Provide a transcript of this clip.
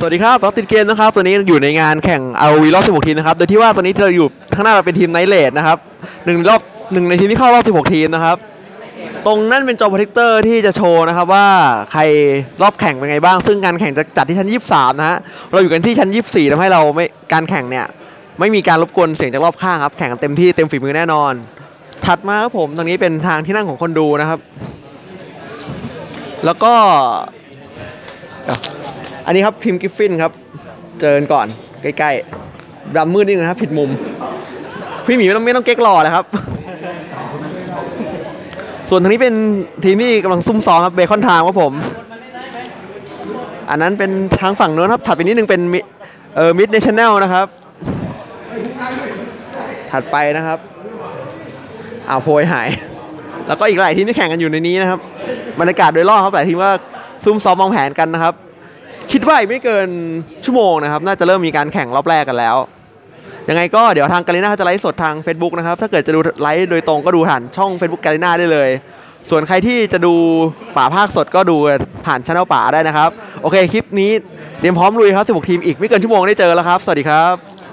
วัสดีครับล็อกติดเกมนะครับตัวนี้อยู่ในงานแข่ง ROV รอบ 16 ทีมนะครับโดยที่ว่าตอนนี้เราอยู่ข้างหน้าเราเป็นทีมไนท์เลดนะครับหนึ่งในทีมที่เข้ารอบ 16 ทีมนะครับตรงนั้นเป็นจอโปรเทคเตอร์ที่จะโชว์นะครับว่าใครรอบแข่งเป็นไงบ้างซึ่งการแข่งจะจัดที่ชั้น 23 นะฮะเราอยู่กันที่ชั้น 24ทำให้เราไม่การแข่งเนี่ยไม่มีการรบกวนเสียงจากรอบข้างครับแข่งกันเต็มที่เต็มฝีมือแน่นอนถัดมาครับผมตรงนี้เป็นทางที่นั่งของคนดูนะครับแล้วก็อันนี้ครับทีมกิฟฟินครับเจอกันก่อนใกล้ๆดำมืดนิดนึงนะครับผิดมุมพี่หมีไม่ต้องเก๊กหล่อเลยครับส่วนทางนี้เป็นทีมที่กำลังซุ่มซ้อมครับเบคอนไทม์ครับผมอันนั้นเป็นทางฝั่งโน้นครับถัดไปนิดนึงเป็นมิดเนชั่นแนลนะครับถัดไปนะครับโพยหายแล้วก็อีกหลายทีมที่แข่งกันอยู่ในนี้นะครับบรรยากาศโดยรอบครับหลายทีมว่าซุ่มซ้อมวางแผนกันนะครับคิดว่าอีกไม่เกินชั่วโมงนะครับน่าจะเริ่มมีการแข่งรอบแรกกันแล้วยังไงก็เดี๋ยวทางกาลิน่าจะไลฟ์สดทาง Facebook นะครับถ้าเกิดจะดูไลฟ์โดยตรงก็ดูผ่านช่อง Facebook กาลิน่าได้เลยส่วนใครที่จะดูป่าภาคสดก็ดูผ่านช่องป่าได้นะครับโอเคคลิปนี้เตรียมพร้อมลุยครับ16 ทีมอีกไม่เกินชั่วโมงได้เจอแล้วครับสวัสดีครับ